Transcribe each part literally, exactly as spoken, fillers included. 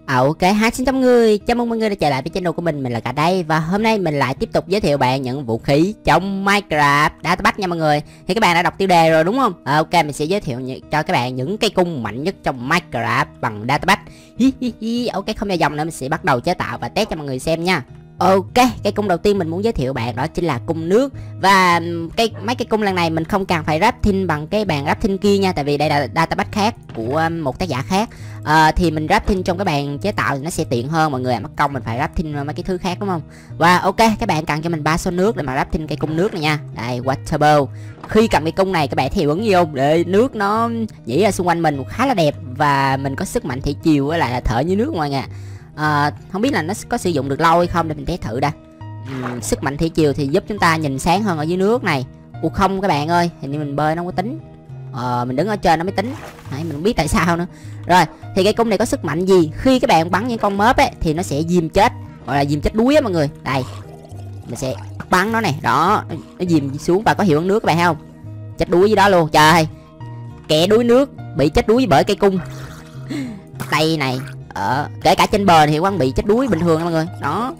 Ok, hi xin chào mọi người, chào mừng mọi người đã trở lại với channel của mình, mình là Cả đây. Và hôm nay mình lại tiếp tục giới thiệu bạn những vũ khí trong Minecraft Database nha mọi người. Thì các bạn đã đọc tiêu đề rồi đúng không? À, ok, mình sẽ giới thiệu cho các bạn những cây cung mạnh nhất trong Minecraft bằng Database. Hi hi hi, ok không dài dòng nữa, mình sẽ bắt đầu chế tạo và test cho mọi người xem nha. Ok, cái cung đầu tiên mình muốn giới thiệu bạn đó chính là cung nước. Và cái mấy cái cung lần này mình không cần phải crafting bằng cái bàn crafting kia nha, tại vì đây là database khác của một tác giả khác. À, thì mình crafting trong cái bàn chế tạo thì nó sẽ tiện hơn mọi người, mất công mình phải crafting mấy cái thứ khác đúng không? Và ok, các bạn cần cho mình ba số nước để mà crafting cây cung nước này nha. Đây, water bowl. Khi cầm cái cung này các bạn thấy hiệu ứng gì không? Để nước nó nhảy ra xung quanh mình khá là đẹp và mình có sức mạnh thủy triều với lại là thở như nước mọi người. À, không biết là nó có sử dụng được lâu hay không để mình test thử đã. uhm, Sức mạnh thủy triều thì giúp chúng ta nhìn sáng hơn ở dưới nước này. Ủa không các bạn ơi, hình như mình bơi nó không có tính. Ờ, mình đứng ở trên nó mới tính. Đấy, mình không biết tại sao nữa. Rồi, thì cái cung này có sức mạnh gì? Khi các bạn bắn những con mớp ấy thì nó sẽ diêm chết, gọi là diêm chết đuối á mọi người. Đây, mình sẽ bắn nó này, đó, nó diêm xuống và có hiệu ứng nước các bạn thấy không? Chết đuối dưới đó luôn, trời. Kẻ đuối nước bị chết đuối bởi cây cung. Đây này. Ờ, kể cả trên bờ thì vẫn bị chết đuối bình thường mọi người. Đó.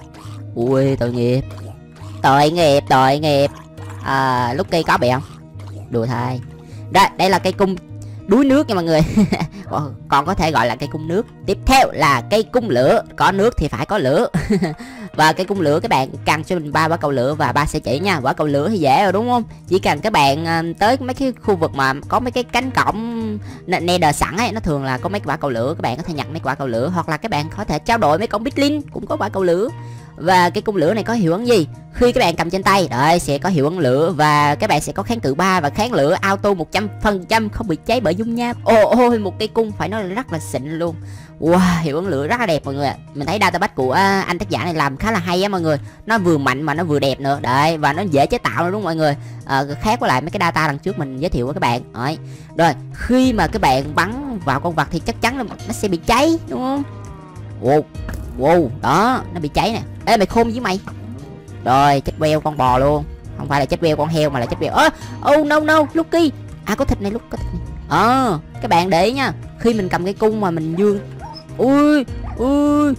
Ui, tội nghiệp. Tội nghiệp, tội nghiệp. À, Lucky có bị không? Đùa thôi. Đây, đây là cây cung đuối nước nha mọi người. Còn có thể gọi là cây cung nước. Tiếp theo là cây cung lửa. Có nước thì phải có lửa. Và cây cung lửa các bạn cần cho mình ba quả cầu lửa và ba sợi chỉ nha. Quả cầu lửa thì dễ rồi đúng không? Chỉ cần các bạn uh, tới mấy cái khu vực mà có mấy cái cánh cổng nether sẵn ấy, nó thường là có mấy quả cầu lửa, các bạn có thể nhặt mấy quả cầu lửa, hoặc là các bạn có thể trao đổi mấy con Bitlin cũng có quả cầu lửa. Và cái cung lửa này có hiệu ứng gì? Khi các bạn cầm trên tay, đấy sẽ có hiệu ứng lửa và các bạn sẽ có kháng cự ba và kháng lửa auto một trăm phần trăm không bị cháy bởi dung nham. Ôi ôi, một cây cung phải nói là rất là xịn luôn. Wow, hiệu ứng lửa rất là đẹp mọi người ạ. Mình thấy database của anh tác giả này làm khá là hay á mọi người. Nó vừa mạnh mà nó vừa đẹp nữa. Đấy, và nó dễ chế tạo nữa đúng không mọi người? À, khác với lại mấy cái data lần trước mình giới thiệu với các bạn. Đấy. Rồi, khi mà các bạn bắn vào con vật thì chắc chắn là nó sẽ bị cháy đúng không? Wow. Wow, đó, nó bị cháy nè. Ê mày khôn với mày. Rồi, chết queo con bò luôn. Không phải là chết queo con heo mà là chết queo. Ơ, oh no no, Lucky. À có thịt này lúc có thịt này. Ờ, à, các bạn để ý nha. Khi mình cầm cái cung mà mình dương. Ui, ui.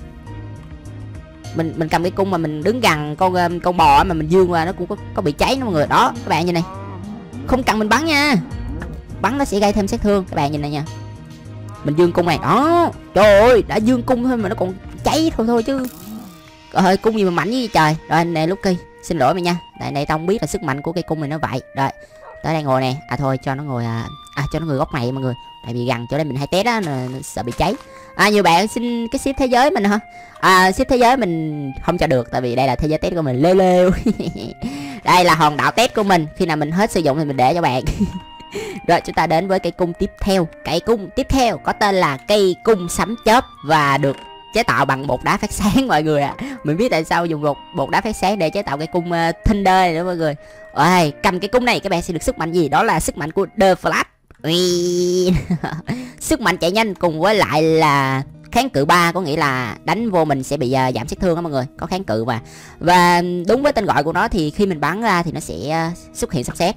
Mình mình cầm cái cung mà mình đứng gần con con bò mà mình dương qua nó cũng có có bị cháy đó mọi người. Đó, các bạn nhìn này. Không cần mình bắn nha. Bắn nó sẽ gây thêm sát thương, các bạn nhìn này nha. Mình dương cung này. Đó. Trời ơi, đã dương cung thôi mà nó còn cháy thôi thôi chứ. Trời cung gì mà mạnh như vậy trời. Rồi nè Lucky, xin lỗi mày nha. Tại này tao không biết là sức mạnh của cây cung này nó vậy. Rồi, tới đây ngồi nè. À thôi cho nó ngồi à, à cho nó ngồi góc này mọi người. Tại vì gần chỗ đây mình hay test á, sợ bị cháy. À nhiều bạn xin cái ship thế giới mình hả? À ship thế giới mình không cho được, tại vì đây là thế giới test của mình. Lêu lêu. Đây là hòn đảo test của mình. Khi nào mình hết sử dụng thì mình để cho bạn. Rồi chúng ta đến với cây cung tiếp theo. Cây cung tiếp theo có tên là cây cung sấm chớp và được chế tạo bằng bột đá phát sáng mọi người ạ. À. Mình biết tại sao dùng bột bột đá phát sáng để chế tạo cái cung uh, Thunder này đó mọi người. Ôi, cầm cái cung này các bạn sẽ được sức mạnh gì? Đó là sức mạnh của The Flash. Ui. Sức mạnh chạy nhanh cùng với lại là kháng cự ba, có nghĩa là đánh vô mình sẽ bị uh, giảm sát thương đó mọi người, có kháng cự mà. Và đúng với tên gọi của nó thì khi mình bắn ra thì nó sẽ uh, xuất hiện sấm sét.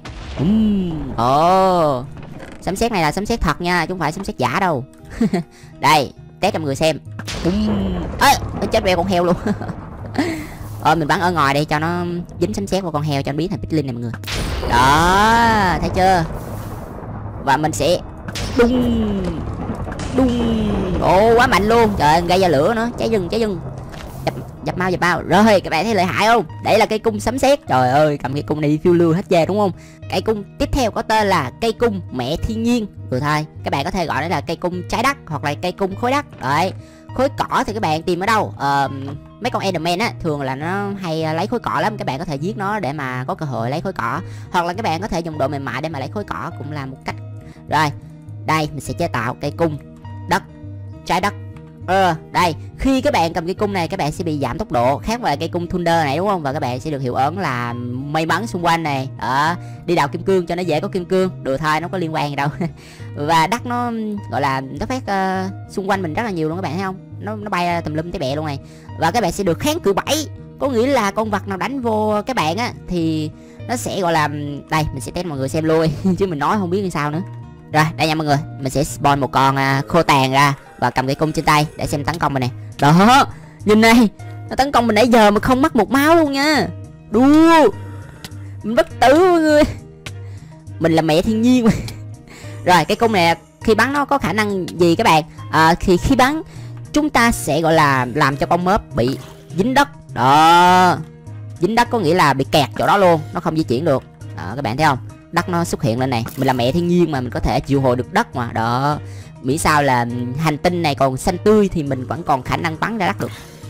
Ồ. Oh. Sấm sét này là sấm sét thật nha, chứ không phải sấm sét giả đâu. Đây, test cho mọi người xem. Ê, nó chết beo con heo luôn. Ờ, mình bắn ở ngoài đây cho nó dính sấm sét vào con heo cho nó biến thành Bitlin này mọi người. Đó, thấy chưa? Và mình sẽ đung đung. Ồ, quá mạnh luôn. Trời ơi, gây ra lửa nữa, cháy rừng, cháy rừng. Dập dập mau, dập mau. Rồi, các bạn thấy lợi hại không? Đây là cây cung sấm sét. Trời ơi, cầm cây cung này đi phiêu lưu hết trơn đúng không? Cây cung tiếp theo có tên là cây cung mẹ thiên nhiên. Rồi thôi, các bạn có thể gọi nó là cây cung trái đất hoặc là cây cung khối đất. Đấy. Khối cỏ thì các bạn tìm ở đâu? Ờ, mấy con Enderman á thường là nó hay lấy khối cỏ lắm, các bạn có thể giết nó để mà có cơ hội lấy khối cỏ, hoặc là các bạn có thể dùng độ mềm mại để mà lấy khối cỏ, cũng là một cách. Rồi, đây mình sẽ chế tạo cây cung đất trái đất. Ờ, đây, khi các bạn cầm cây cung này các bạn sẽ bị giảm tốc độ, khác với cây cung Thunder này đúng không? Và các bạn sẽ được hiệu ứng là may mắn xung quanh này. Đó, đi đào kim cương cho nó dễ có kim cương. Đùa thôi, nó có liên quan gì đâu. Và đất nó gọi là nó phát uh, xung quanh mình rất là nhiều luôn các bạn thấy không? Nó nó bay tùm lum té bẹ luôn này. Và các bạn sẽ được kháng cự bảy, có nghĩa là con vật nào đánh vô các bạn á thì nó sẽ gọi là, đây mình sẽ test mọi người xem luôn chứ mình nói không biết như sao nữa. Rồi, đây nha mọi người, mình sẽ spawn một con uh, khô tàn ra và cầm cây cung trên tay để xem tấn công mình nè. Đó, nhìn này, nó tấn công mình nãy giờ mà không mất một máu luôn nha. Đùa, mình bất tử mọi người, mình là mẹ thiên nhiên. Rồi cái cung này khi bắn nó có khả năng gì các bạn? À, thì khi bắn chúng ta sẽ gọi là làm cho con mớp bị dính đất. Đó, dính đất có nghĩa là bị kẹt chỗ đó luôn, nó không di chuyển được. Đó, các bạn thấy không, đất nó xuất hiện lên này. Mình là mẹ thiên nhiên mà, mình có thể triệu hồi được đất mà. Đó, miễn sao là hành tinh này còn xanh tươi thì mình vẫn còn khả năng bắn ra đất được.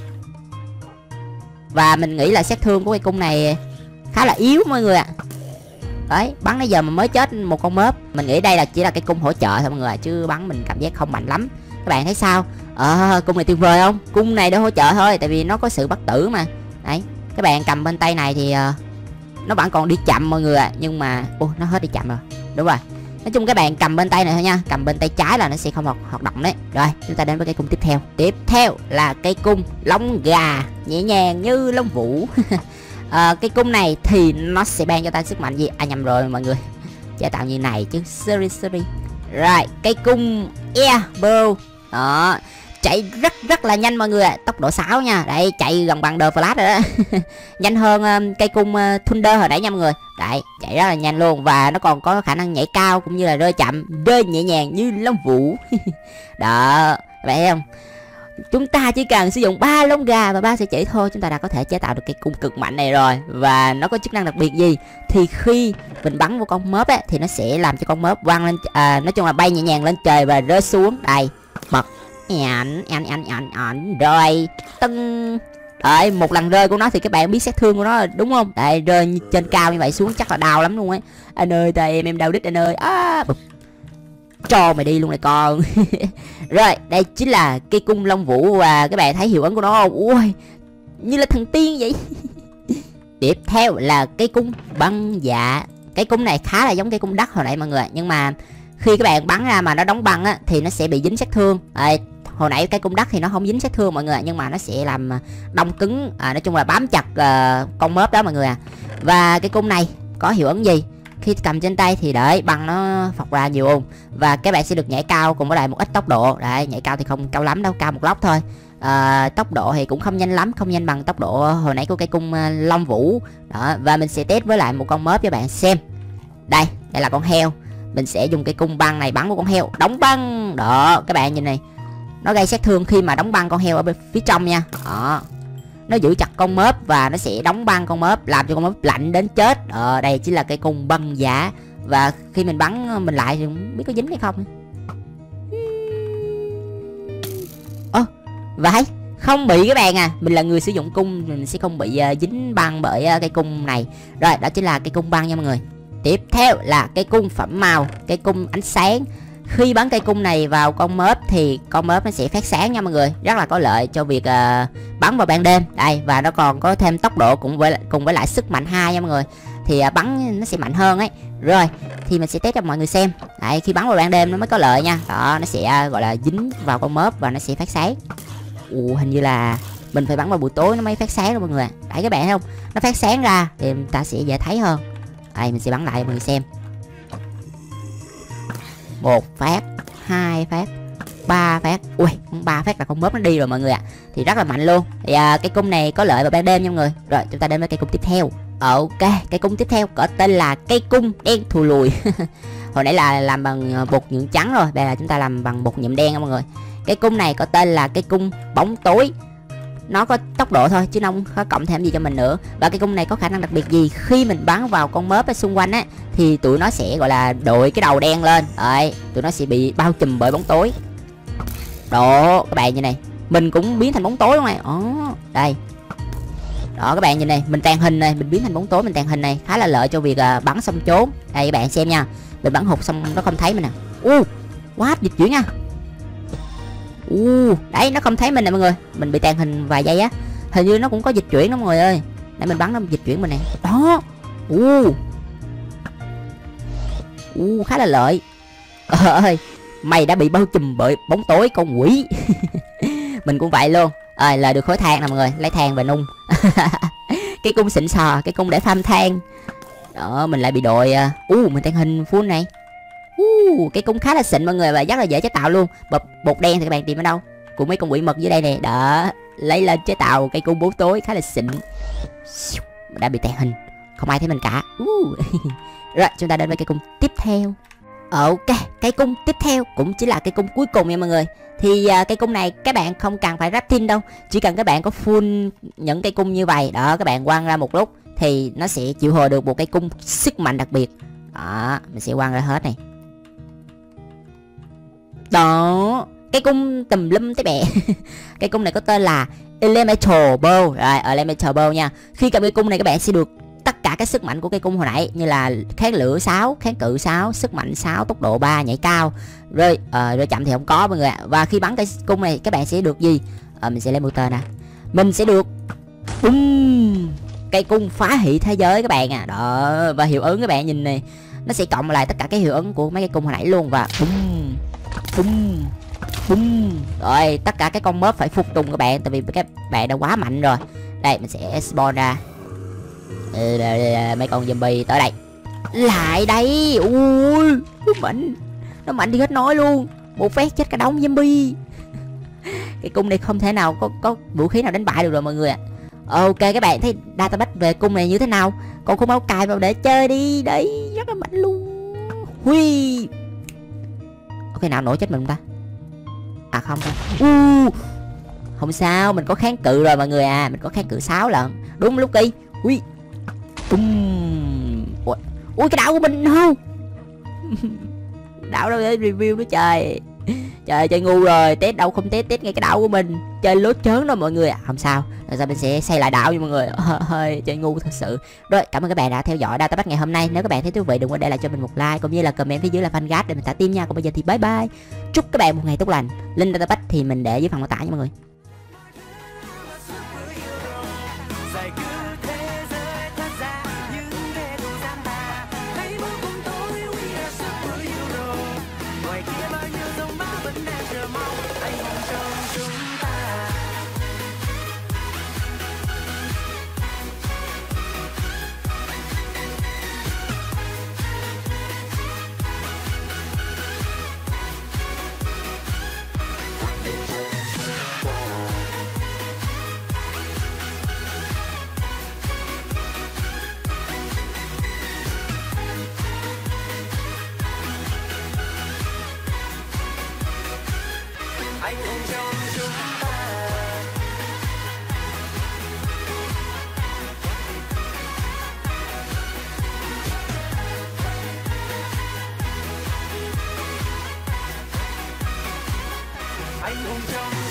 Và mình nghĩ là sát thương của cái cung này khá là yếu mọi người ạ. À. Đấy, bắn nãy giờ mà mới chết một con mớp. Mình nghĩ đây là chỉ là cái cung hỗ trợ thôi mọi người, chứ bắn mình cảm giác không mạnh lắm. Các bạn thấy sao? Ờ, cung này tuyệt vời không? Cung này để hỗ trợ thôi, tại vì nó có sự bất tử mà. Đấy, các bạn cầm bên tay này thì uh, nó vẫn còn đi chậm mọi người ạ. À. Nhưng mà, ô, nó hết đi chậm rồi. Đúng rồi. Nói chung các bạn cầm bên tay này thôi nha. Cầm bên tay trái là nó sẽ không hoạt, hoạt động đấy. Rồi, chúng ta đến với cái cung tiếp theo. Tiếp theo là cây cung lông gà, nhẹ nhàng như lông vũ. À, cái cung này thì nó sẽ ban cho ta sức mạnh gì? À nhầm rồi mọi người, chế tạo như này chứ. Sorry sorry. Rồi cây cung Airbow. Đó, chạy rất rất là nhanh mọi người ạ. À. Tốc độ sáu nha. Đấy, chạy gần bằng The Flash rồi đó. Nhanh hơn um, cây cung uh, Thunder hồi nãy nha mọi người. Đấy, chạy rất là nhanh luôn. Và nó còn có khả năng nhảy cao cũng như là rơi chậm, rơi nhẹ nhàng như lông vũ. Đó, vậy thấy không? Chúng ta chỉ cần sử dụng ba lông gà và ba sợi chỉ thôi, chúng ta đã có thể chế tạo được cái cung cực mạnh này rồi. Và nó có chức năng đặc biệt gì? Thì khi mình bắn vào con mớp ấy, thì nó sẽ làm cho con mớp văng lên, à, nói chung là bay nhẹ nhàng lên trời và rơi xuống. Đây, bật ảnh ảnh ảnh ảnh ảnh rồi tưng. Đấy, một lần rơi của nó thì các bạn biết sát thương của nó đúng không? Đây, rơi trên cao như vậy xuống chắc là đau lắm luôn ấy. Anh ơi, tay em em đau đít anh ơi. À, bụp. Cho mày đi luôn này con. Rồi, đây chính là cây cung lông vũ. Và các bạn thấy hiệu ứng của nó không? Ui, như là thần tiên vậy. Tiếp theo là cây cung băng dạ. Cái cung này khá là giống cây cung đất hồi nãy mọi người. Nhưng mà khi các bạn bắn ra mà nó đóng băng á, thì nó sẽ bị dính sát thương. à, Hồi nãy cái cung đất thì nó không dính sát thương mọi người. Nhưng mà nó sẽ làm đông cứng, à, nói chung là bám chặt uh, con mớp đó mọi người à. Và cái cung này có hiệu ứng gì? Khi cầm trên tay thì đợi băng nó phọc ra nhiều không. Và các bạn sẽ được nhảy cao cùng với lại một ít tốc độ. Đấy, nhảy cao thì không cao lắm đâu, cao một lóc thôi. à, Tốc độ thì cũng không nhanh lắm, không nhanh bằng tốc độ hồi nãy của cây cung uh, Long Vũ đó. Và mình sẽ test với lại một con mớp cho bạn xem. Đây, đây là con heo. Mình sẽ dùng cái cung băng này bắn một con heo đóng băng. Đó, các bạn nhìn này, nó gây sát thương khi mà đóng băng con heo ở bên phía trong nha. Đó, nó giữ chặt con mớp và nó sẽ đóng băng con mớp, làm cho con mớp lạnh đến chết. Ờ, đây chính là cây cung băng giả. Và khi mình bắn mình lại thì không biết có dính hay không. Ơ, vậy không bị các bạn à. Mình là người sử dụng cung, mình sẽ không bị uh, dính băng bởi uh, cây cung này. Rồi, đó chính là cây cung băng nha mọi người. Tiếp theo là cây cung phẩm màu, cây cung ánh sáng. Khi bắn cây cung này vào con mớp thì con mớp nó sẽ phát sáng nha mọi người. Rất là có lợi cho việc uh, bắn vào ban đêm. Đây, và nó còn có thêm tốc độ cùng với cùng với lại sức mạnh hai nha mọi người. Thì uh, bắn nó sẽ mạnh hơn ấy. Rồi, thì mình sẽ test cho mọi người xem. Đấy, khi bắn vào ban đêm nó mới có lợi nha. Đó, nó sẽ uh, gọi là dính vào con mớp và nó sẽ phát sáng. Ồ, hình như là mình phải bắn vào buổi tối nó mới phát sáng đó mọi người. Đấy, các bạn thấy không? Nó phát sáng ra thì ta sẽ dễ thấy hơn. Đây, mình sẽ bắn lại cho mọi người xem. Một phát, hai phát, ba phát. Ui, ba phát là con mớp nó đi rồi mọi người ạ. À. Thì rất là mạnh luôn. Thì à, cái cung này có lợi vào ban đêm nha mọi người. Rồi, chúng ta đến với cây cung tiếp theo. Ok, cây cung tiếp theo có tên là cây cung đen thùi lùi. Hồi nãy là làm bằng bột nhuộm trắng rồi, bây giờ chúng ta làm bằng bột nhuộm đen nha mọi người. Cái cung này có tên là cây cung bóng tối. Nó có tốc độ thôi chứ nó không có cộng thêm gì cho mình nữa. Và cái cung này có khả năng đặc biệt gì? Khi mình bắn vào con mớp ở xung quanh á thì tụi nó sẽ gọi là đội cái đầu đen lên. Đấy, tụi nó sẽ bị bao trùm bởi bóng tối. Đó, các bạn như này, mình cũng biến thành bóng tối luôn này. Ồ, đây. Đó, các bạn nhìn này, mình tàng hình này, mình biến thành bóng tối, mình tàng hình này khá là lợi cho việc uh, bắn xong trốn. Đây các bạn xem nha. Mình bắn hụt xong nó không thấy mình nè. U, uh, what, dịch chuyển nha. U, uh, đấy nó không thấy mình nè mọi người. Mình bị tàn hình vài giây á. Hình như nó cũng có dịch chuyển đó mọi người ơi. Để mình bắn nó dịch chuyển mình nè. Đó. U. Uh. U, uh, khá là lợi. Ờ ơi, mày đã bị bao trùm bởi bóng tối con quỷ. Mình cũng vậy luôn. Ờ, lời được khối than nè mọi người, lấy than về nung. Cái cung xịn sò, cái cung để farm than. Đó, mình lại bị đội. U, uh, mình tàn hình full này. Uh. uh, cái cung khá là xịn mọi người và rất là dễ chế tạo luôn. Bột, bột đen thì các bạn tìm ở đâu? Cùng mấy con quỷ mật dưới đây nè. Đó, lấy lên chế tạo cây cung bố tối khá là xịn. Đã bị tẹt hình, không ai thấy mình cả. uh. Rồi chúng ta đến với cây cung tiếp theo. Ok, cây cung tiếp theo cũng chỉ là cây cung cuối cùng nha mọi người. Thì uh, cây cung này các bạn không cần phải crafting đâu, chỉ cần các bạn có full những cây cung như vậy đó, các bạn quăng ra một lúc thì nó sẽ chịu hồi được một cây cung sức mạnh đặc biệt. Đó, mình sẽ quăng ra hết này. Đó, cây cung tùm lum tới bẹ. Cây cung này có tên là Elemental Bow. Rồi, Elemental Bow nha. Khi cầm cây cung này các bạn sẽ được tất cả các sức mạnh của cây cung hồi nãy, như là kháng lửa sáu, kháng cự sáu, sức mạnh sáu, tốc độ ba, nhảy cao. Rồi uh, rồi chậm thì không có mọi người ạ. Và khi bắn cây cung này các bạn sẽ được gì? Uh, mình sẽ lấy mũi tên nè. Mình sẽ được bum, cây cung phá hủy thế giới các bạn à. Đó, và hiệu ứng các bạn nhìn này, nó sẽ cộng lại tất cả cái hiệu ứng của mấy cây cung hồi nãy luôn. Và bum bum bum. Rồi tất cả cái con mob phải phục tùng các bạn, tại vì các bạn đã quá mạnh rồi. Đây mình sẽ spawn ra mấy con zombie tới đây. Lại đây. Ui, nó mạnh, nó mạnh thì hết nói luôn, một phát chết cả đống zombie. Cái cung này không thể nào có có vũ khí nào đánh bại được rồi mọi người ạ. Ok, các bạn thấy database về cung này như thế nào? Còn không mau cài vào để chơi đi, đấy rất là mạnh luôn. Huy, ok nào nổi chết mình không ta? À không thôi. Uh, không sao, mình có kháng cự rồi mọi người à, mình có kháng cự sáu lần. Đúng lúc đi. Ui, bum. Ui, ui cái đảo của mình không. Đảo đâu để review nữa trời. Trời, chơi ngu rồi, test đâu không test, test ngay cái đảo của mình. Chơi lốt chớn đó mọi người ạ. À, không sao, rồi sao mình sẽ xây lại đảo nha mọi người. Hơi chơi ngu thật sự. Rồi, cảm ơn các bạn đã theo dõi database ngày hôm nay. Nếu các bạn thấy thú vị đừng quên để lại cho mình một like cũng như là comment phía dưới là fan gác để mình thả tim nha. Còn bây giờ thì bye bye. Chúc các bạn một ngày tốt lành. Link database thì mình để dưới phần mô tả nha mọi người. Anh ôm trong chúng ta. Anh ôm trong